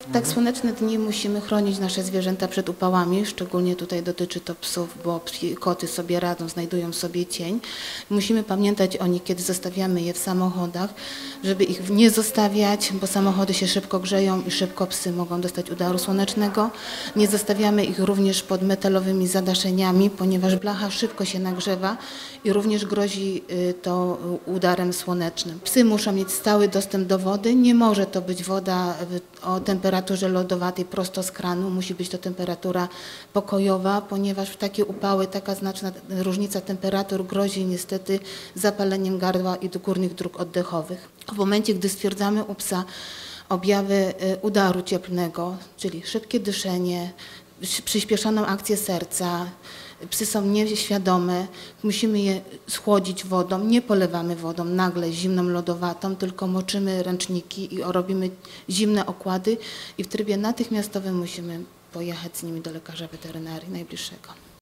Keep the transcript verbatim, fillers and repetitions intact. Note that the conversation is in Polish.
W tak słoneczne dni musimy chronić nasze zwierzęta przed upałami, szczególnie tutaj dotyczy to psów, bo psi, koty sobie radzą, znajdują sobie cień. Musimy pamiętać o nich, kiedy zostawiamy je w samochodach, żeby ich nie zostawiać, bo samochody się szybko grzeją i szybko psy mogą dostać udaru słonecznego. Nie zostawiamy ich również pod metalowymi zadaszeniami, ponieważ blacha szybko się nagrzewa i również grozi to udarem słonecznym. Psy muszą mieć stały dostęp do wody, nie może to być woda o temperaturze temperaturze lodowatej prosto z kranu, musi być to temperatura pokojowa, ponieważ w takie upały taka znaczna różnica temperatur grozi niestety zapaleniem gardła i górnych dróg oddechowych. W momencie, gdy stwierdzamy u psa objawy udaru cieplnego, czyli szybkie dyszenie, przyspieszoną akcję serca, psy są nieświadome, musimy je schłodzić wodą, nie polewamy wodą nagle zimną, lodowatą, tylko moczymy ręczniki i robimy zimne okłady i w trybie natychmiastowym musimy pojechać z nimi do lekarza weterynarii najbliższego.